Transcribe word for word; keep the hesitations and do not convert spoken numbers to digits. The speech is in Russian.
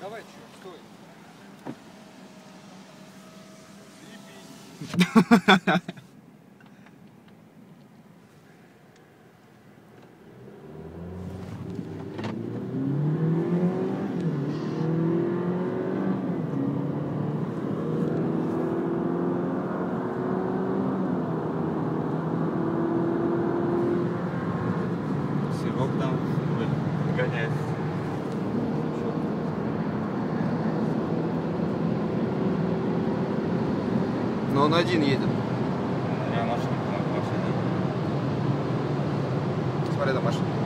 Давай, что, стой. Сирок там гоняет. Но он один едет. У меня машина, машина. Смотри, там машина.